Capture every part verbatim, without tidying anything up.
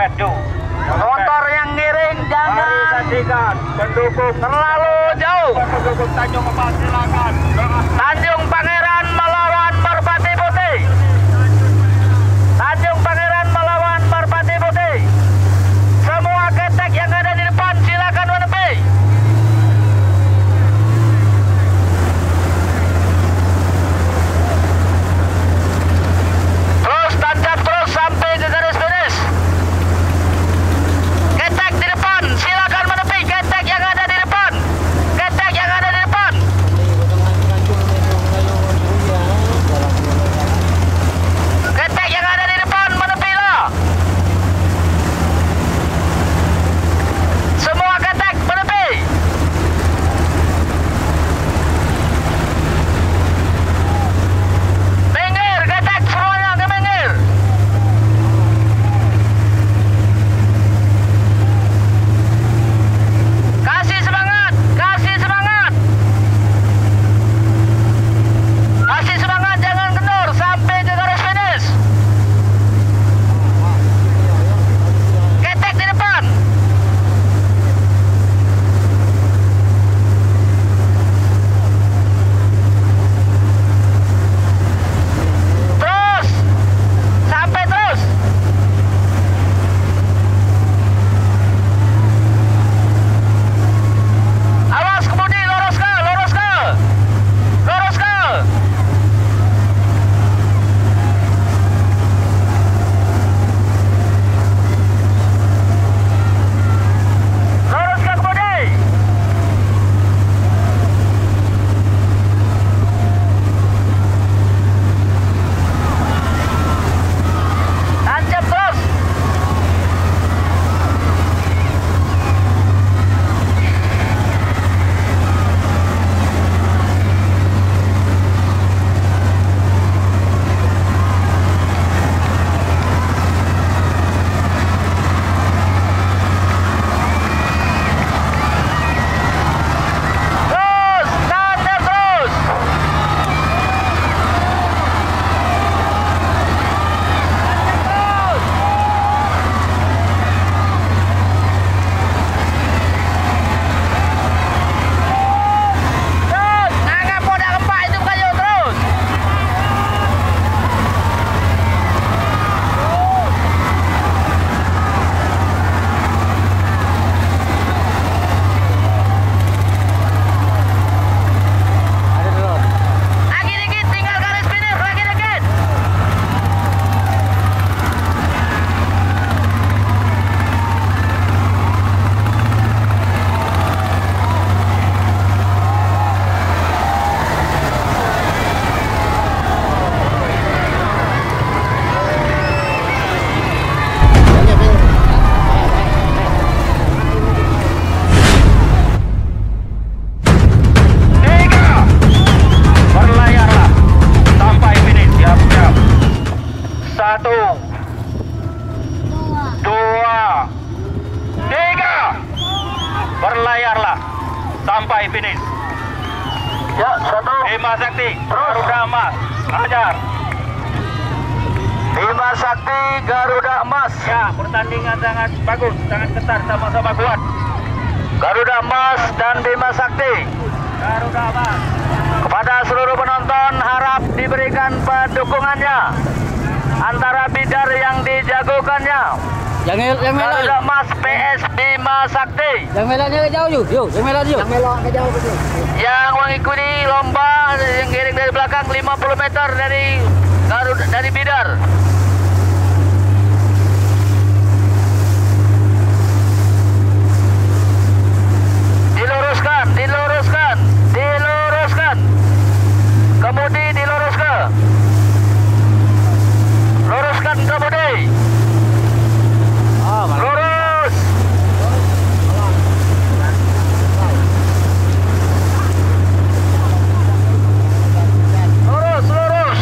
Pedu. Motor yang ngiring jangan Saksikan pendukung terlalu jauh. pendukung Tanjung Emas silakan. Tanjung Pangeran melawan Merpati Putih. Tanjung Pangeran melawan Merpati Putih. Semua ketek yang ada di depan silakan menepi. Terus tancap terus sampai ke garis finish. Ketek di depan silakan menepi. Ketek yang ada di depan. Ketek yang ada di depan. Ketek yang ada di depan menepilah. Semua ketek menepi. Minggir ketek semuanya ke minggir. Kasih semangat, kasih semangat. Kasih semangat, jangan kendor sampai ke garis finish. Ketek di depan. Terus. Sampai terus. Awas kemudi, lurus ke, lurus ke. Lurus ke. Lurus ke kemudi. Tancap terus. Terus, tancap terus. Terus. Terus, nanggap moda gempa itu kayu terus. Lagi dikit, tinggal garis finish, lagi dikit. Tiga. Berlayarlah sampai finish. Siap, siap. Satu. Dua. Tiga. Berlayarlah sampai finish. Ya, satu. Bima Sakti, Garuda Emas, ajar. Bima Sakti, Garuda Emas. Ya, pertandingan sangat bagus, sangat ketat, sama-sama kuat. Garuda Emas dan Bima Sakti. Garuda Emas. Kepada seluruh penonton harap diberikan pendukungannya antara bidar yang dijagokannya. Yang mel yang melok. Garuda Emas P S Bima Sakti. Yang meloknya ke jauh yuk. Yuk, yang melok yuk. Yang melok ke jauh betul. Yang mengikuti lomba yang giring dari belakang lima puluh meter dari Garuda dari bidar. Diluruskan, diluruskan, diluruskan. Kemudi diluruskan. Luruskan kemudi. Ah, mantap. Lurus. Lurus, lurus.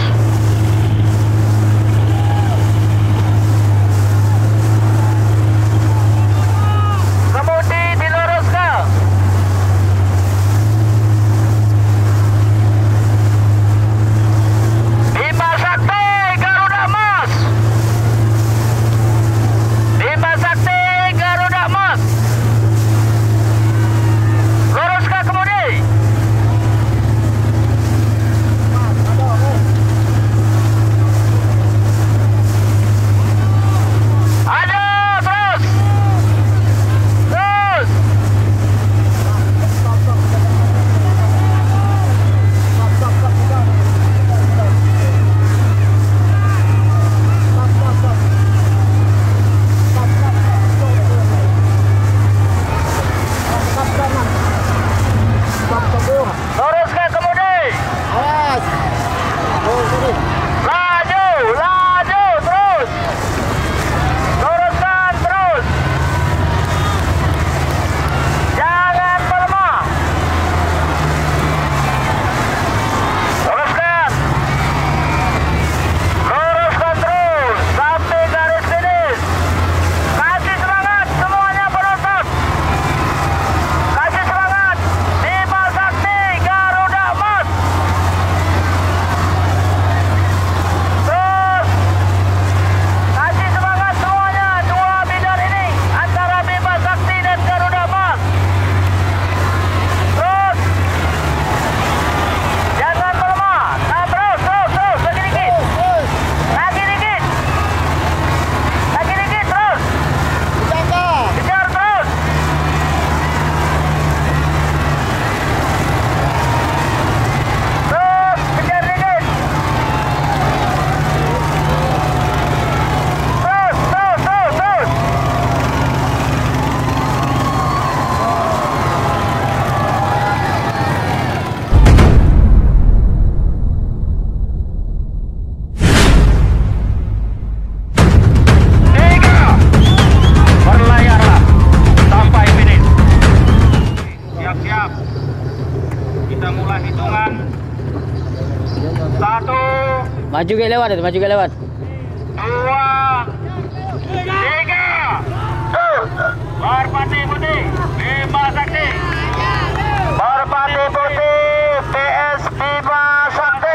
Maju ke lewat itu, maju ke lewat. Dua, tiga. Merpati Putih, Bima Sakti. Merpati Putih, P S Bima Sakti.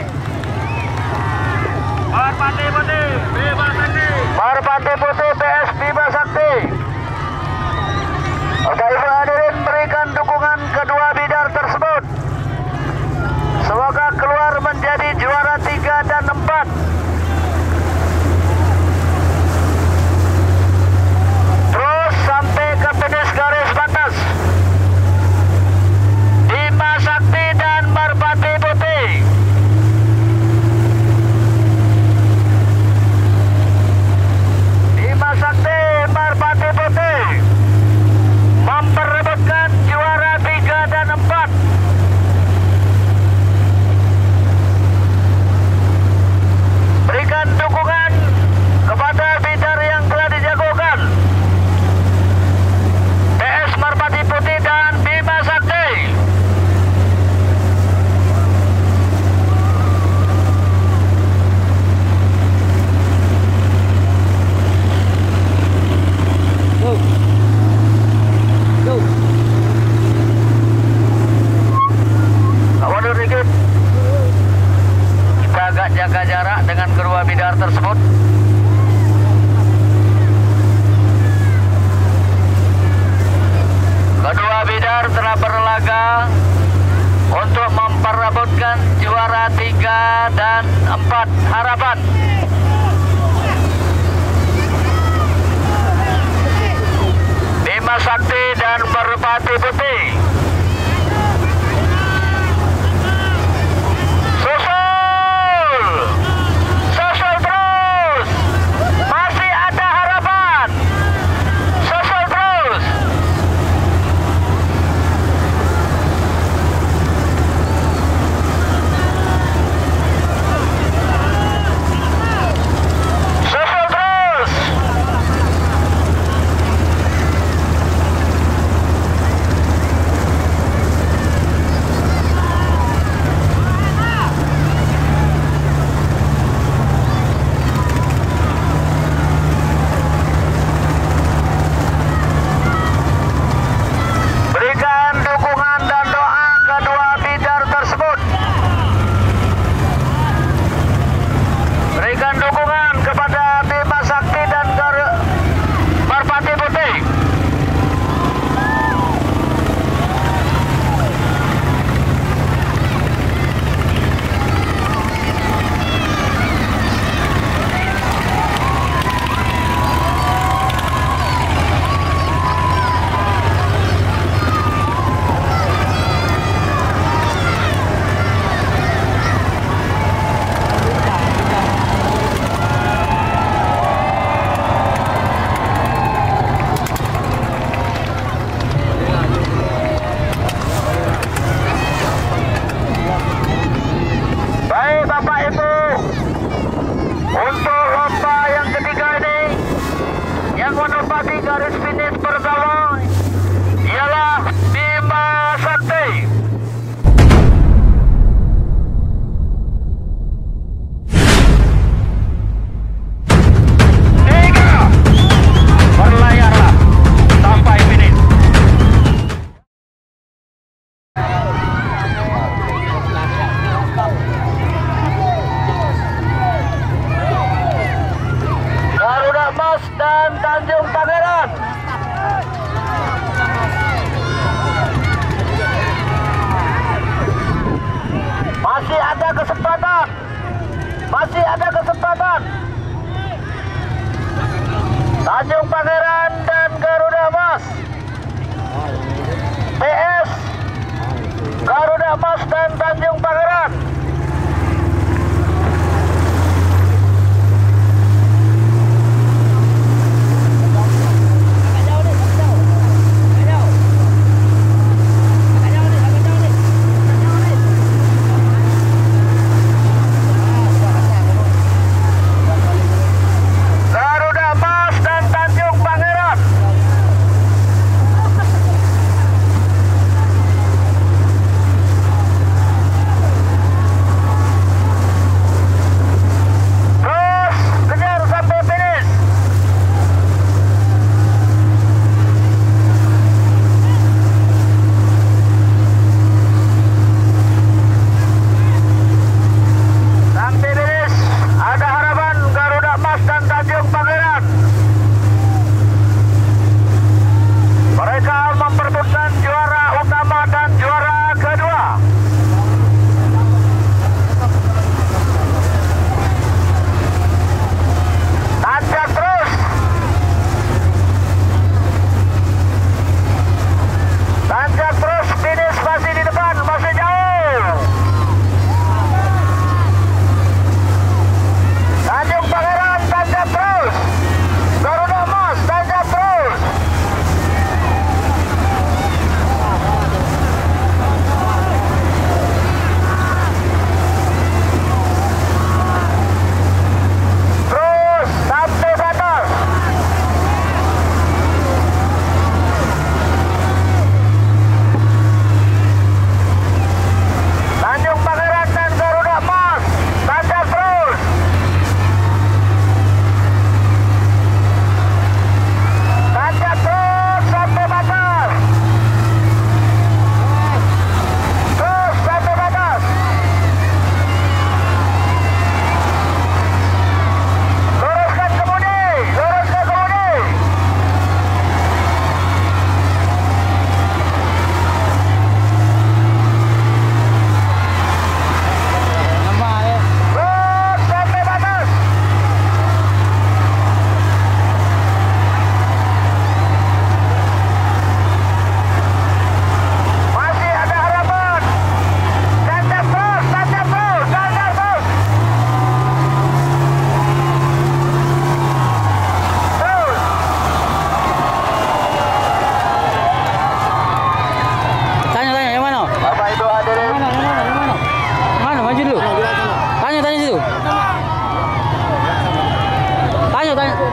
Merpati Putih, Bima Sakti. Merpati Putih, P S Bima Sakti. Oke, ibu hadirin, berikan dukungan kedua bidar tersebut. Semoga keluar menjadi juara tiga dan empat. Terus sampai ke finish garis batas. Bima Sakti dan Merpati Putih. Bima Sakti, Merpati Putih memperebutkan juara tiga dan empat. Berikan dukungan kepada bidar yang telah dijagokan, P S Merpati Putih dan Bima Sakti. Go. Go. Kawan sedikit, kita agak jaga jarak dengan kedua bidar tersebut. Kedua bidar telah berlaga untuk memperebutkan juara tiga dan empat harapan. Bima Sakti dan Merpati Putih. Susul, susul terus. Masih ada harapan. Susul terus. Susul terus. Berikan dukungan dan doa kedua bidar tersebut. Berikan dukungan kepada Bima Sakti dan Merpati Putih. Baik Bapak Ibu, untuk lomba yang ketiga ini yang menempati garis finish pertama ialah Bima Sakti. Tiga, berlayarlah sampai finish. Garuda Emas dan Tanjung Pangeran. Masih ada kesempatan. Masih ada kesempatan. Tanjung Pangeran dan Garuda Emas. P S Garuda Emas dan Tanjung Pangeran. Garuda Emas dan Tanjung Pangeran.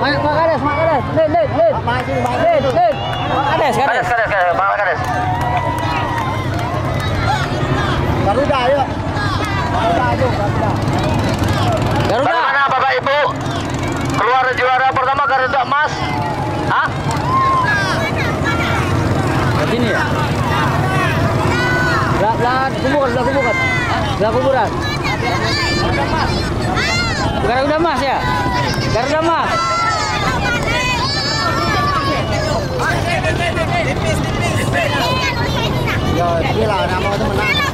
Mak mak kades, mak kades. Lid, lid, lid. Mak sini, mak lid, lid. Mak kades, Kades, kades. kades, kades, Bang Kades. Garuda, yuk. Garuda, yuk, Garuda. Garuda. Bagaimana Bapak Ibu? Keluar juara pertama Garuda Emas. Hah? Ke sini ya? Belah, belah kuburan, belah kuburan. Belah kuburan. Garuda Emas ya? Garuda Emas. Ya, gila, nama itu menang.